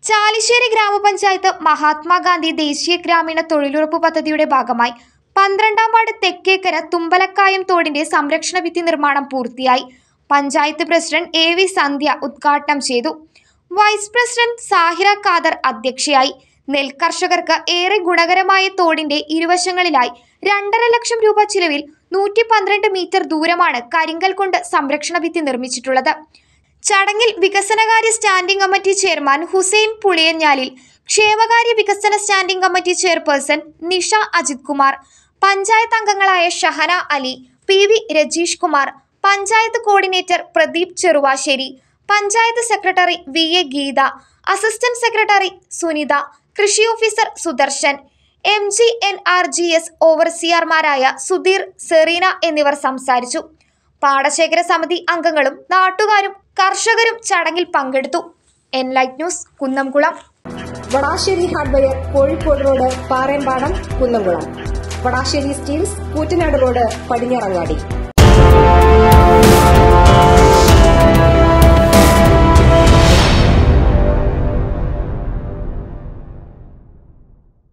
ചാലിശ്ശേരി ഗ്രാമപഞ്ചായത്ത് മഹാത്മാഗാന്ധി ദേശീയ ഗ്രാമീണ തൊഴിലുറപ്പ് പദ്ധതിയുടെ ഭാഗമായി 12ാം വാർഡ് തെക്കേക്കര തുമ്പലക്കായം തോടിന്റെ സംരക്ഷണ ഭിത്തി നിർമ്മാണം പൂർത്തിയായി. പഞ്ചായത്ത് പ്രസിഡന്റ് AV സന്ധ്യ ഉദ്ഘാടനം ചെയ്തു. വൈസ് പ്രസിഡന്റ് സാഹിറ ഖാദർ അധ്യക്ഷയായി. നെൽകർഷകർക്ക് ഏറെ ഗുണകരമായ തോടിന്റെ ഇരുവശങ്ങളിലായി 2.5 ലക്ഷം രൂപ ചിലവിൽ 112 മീറ്റർ ദൂരമാണ് കരിങ്കൽ കൊണ്ട് സംരക്ഷണ ഭിത്തി നിർമ്മിച്ചിട്ടുള്ളത്. ചടങ്ങിൽ വികസനകാര്യ standing committee chairman Hussain Puliyanjalil, ക്ഷേമകാര്യ വികസന standing committee chairperson Nisha Ajith Kumar, panchayat അംഗങ്ങളായ Shahana Ali, PV Rajeesh Kumar, panchayat coordinator Pradeep Cheruvassery, panchayat secretary VA Geetha, assistant secretary Sunitha, കൃഷി ഓഫീസർ സുദർശൻ, MGNRGS ഓവർസിയർമാരായ സുധീർ, സെറീന എന്നിവർ സംസാരിച്ചു. പാടശേഖര സമിതി അംഗങ്ങളും നാട്ടുകാരും കർഷകരും ചടങ്ങിൽ പങ്കെടുത്തു. Enlight News, Kunnamkulam. Vadassery hardware, Kozhikode road, Paremppadam, Kunnamkulam. Vadassery steels, Koottanad road, Padinjarangadi.